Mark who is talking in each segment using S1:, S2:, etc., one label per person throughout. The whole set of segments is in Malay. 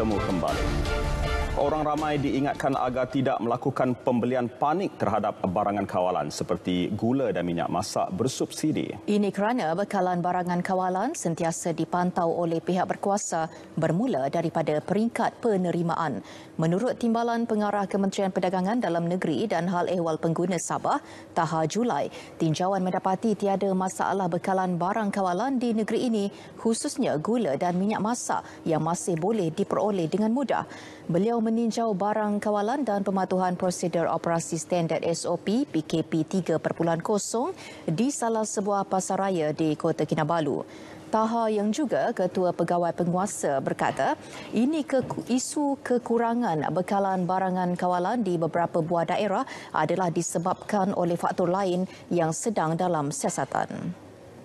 S1: bertemu kembali. Orang ramai diingatkan agar tidak melakukan pembelian panik terhadap barangan kawalan seperti gula dan minyak masak bersubsidi.
S2: Ini kerana bekalan barangan kawalan sentiasa dipantau oleh pihak berkuasa bermula daripada peringkat penerimaan. Menurut Timbalan Pengarah Kementerian Perdagangan Dalam Negeri dan Hal Ehwal Pengguna Sabah, Taha Julai, tinjauan mendapati tiada masalah bekalan barang kawalan di negeri ini, khususnya gula dan minyak masak yang masih boleh diperoleh dengan mudah. Beliau meninjau barang kawalan dan pematuhan prosedur operasi standard SOP PKP 3.0 di salah sebuah pasaraya di Kota Kinabalu. Taha yang juga Ketua Pegawai Penguasa berkata, ini isu kekurangan bekalan barangan kawalan di beberapa buah daerah adalah disebabkan oleh faktor lain yang sedang dalam siasatan.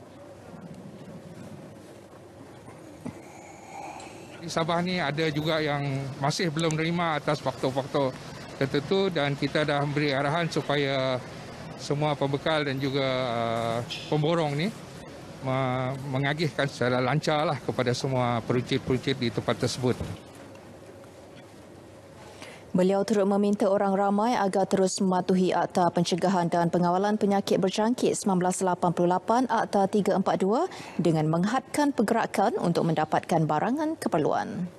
S3: Di Sabah ni ada juga yang masih belum menerima atas faktor-faktor tertentu dan kita dah beri arahan supaya semua pembekal dan juga pemborong ni mengagihkan secara lancarlah kepada semua peruncit-peruncit di tempat tersebut.
S2: Beliau turut meminta orang ramai agar terus mematuhi Akta Pencegahan dan Pengawalan Penyakit Berjangkit 1988 Akta 342 dengan menghadkan pergerakan untuk mendapatkan barangan keperluan.